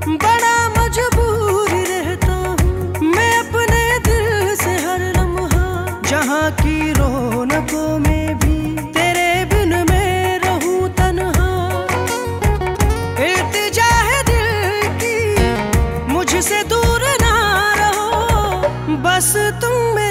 बड़ा मजबूर रहता हूँ मैं अपने दिल से हर लम्हा, जहाँ की रौनकों में भी तेरे बिन मैं रहूं तन्हा। इल्तिजा है दिल की मुझसे दूर ना रहो, बस तुम